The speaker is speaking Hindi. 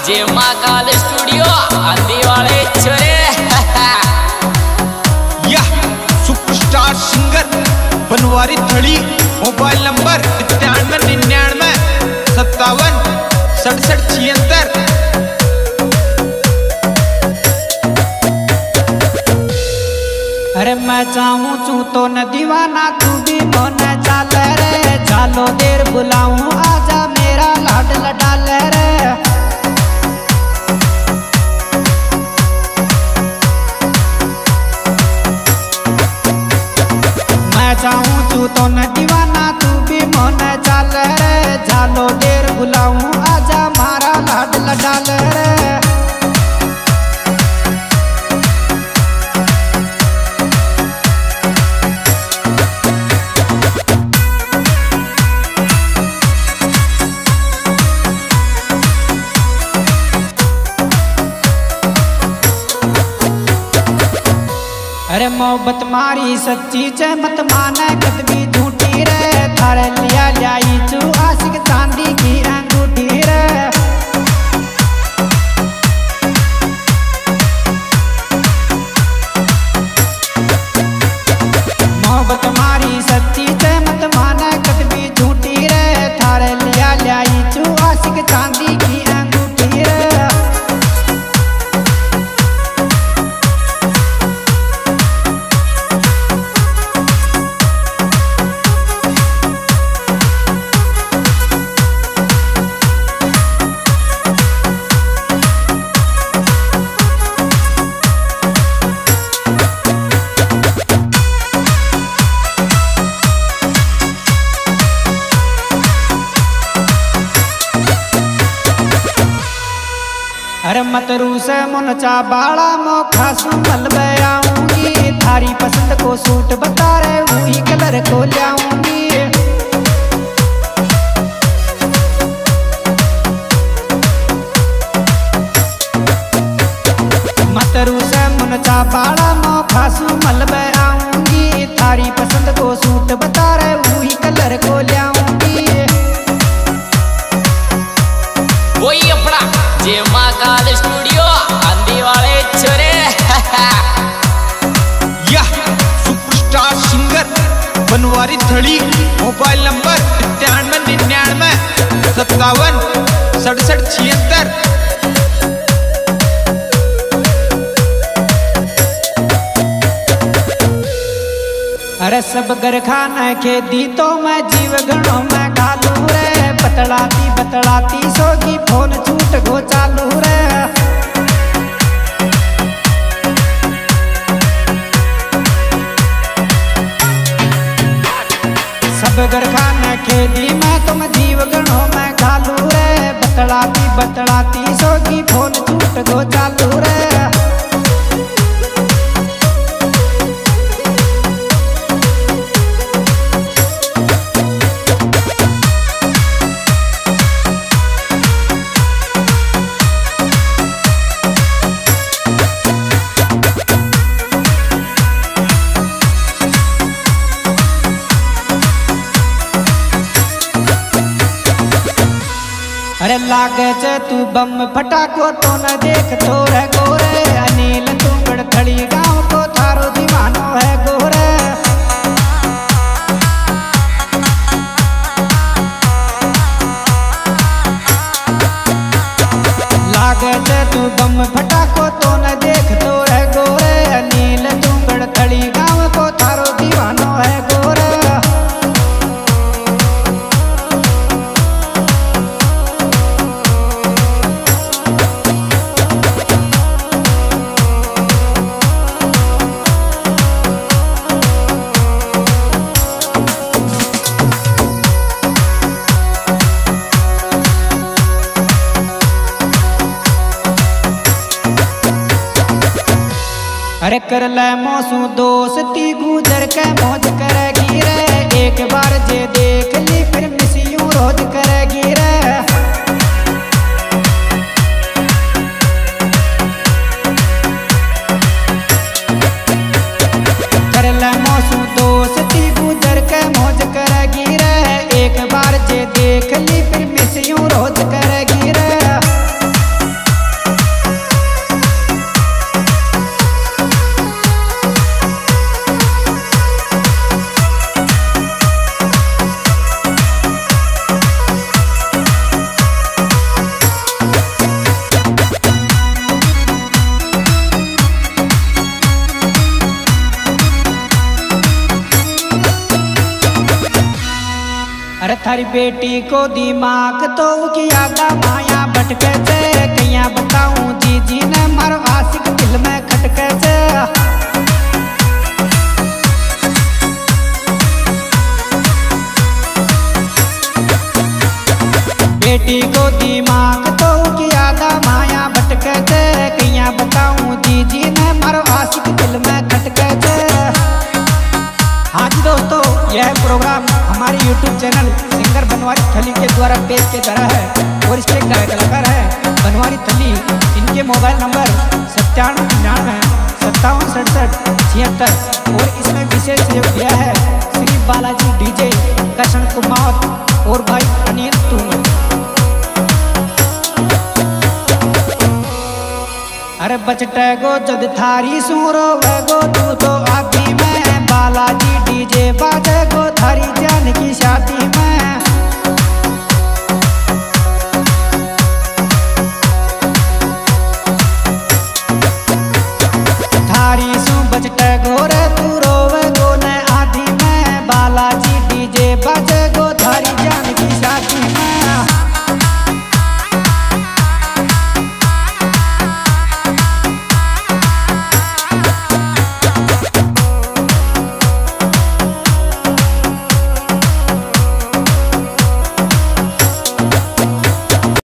जे महाकाल स्टूडियो आंधी वाले छोरे यह superstar singer Banwari Thadi. Mobile number 9199 57 67 76। अरे मैं चाहूँ चू तो न दीवाना तू भी मन चाल रे, चालो देर बुलाऊं आजा मेरा लाड लडाल रे। मैं चाहूँ चू तो न दीवाना तू भी मन चाल रे, चालो देर बुलाऊं आजा मारा लाड लडाल रे। अरे मोहब्बत मारी सच्ची चे मत माने कदमी झूठी रे, थारे लिया लाई चू आशिक चांदी की अंगूठी रे। मोहब्बत मारी सच्ची चे मत माने कदमी झूठी रे, थारे लिया लाई चू आशिक चांदी की अंगूठी रे। अरे मत रूस मुनचा बाड़ा मोखा सुमल आऊंगी, थारी पसंद को सूट बता रहे वही कलर को लाऊंगी। मत रूस मुनचा बाड़ा मोखा सुमल आऊंगी, थारी पसंद को सूट बता रहे वही कलर को लाऊंगी। वही अपना जे महाकाल स्टूडियो आंधी वाले छोरे यह superstar singer Banwari Thadi. Mobile number 9199 57 67 76। अरे सब घर खाना के दी तो मैं जीव गणों में गालू रे, बतलाती बतलाती सोगी फोन छूट गो चालू रे। सब घर खाना के दी मैं तुम जीव गणों में गालू रे, बतलाती बतलाती सोगी फोन छूट गो चालू रे। अरे लागे चे तू बम फटाको तो न देख तो रे गोरे, अनिल तुंगड़ थड़ी गाँव को थारो दीवानो है गोरे। लागे चे तू बम फटाको तो न देख तो रे गोरे, अनिल तुंगड़ थड़ी गाँव को थारो दीवानो है गोरे। अरे कर ले मौसू दोस्ती गुजर के मौज करेगी रे, एक बार जे देख ली फिर मिसियूं रोज करेगी रे। कर ले मौसू दोस्ती गुजर के मौज करेगी रे, एक बार जे देख ली फिर मिसियूं रोज करेगी रे। अरे थारी बेटी को दिमाग तो की यादा माया भटके से कहिया बताऊं जी ने मारो आशिक दिल में खटके से। बेटी को दिमाग तो की यादा माया भटके से कहिया बताऊं जी ने मारो आशिक दिल में खटके से। हाँ जी दोस्तों, यह प्रोग्राम हमारे YouTube channel singer Banwari Thali के द्वारा पेश किया जा रहा है और इसके कलाकार है बनवारी थली। इनके मोबाइल नंबर 9799 576776 और इसमें विशेष सहयोग दिया है श्री बालाजी डीजे, कृष्ण कुमार और भाई अनिल तूमर। अरे बचटे गो जद थारी सुरो वे गो तू तो आदमी में बालाजी डीजे बाजे गो थारी जान की शादी में।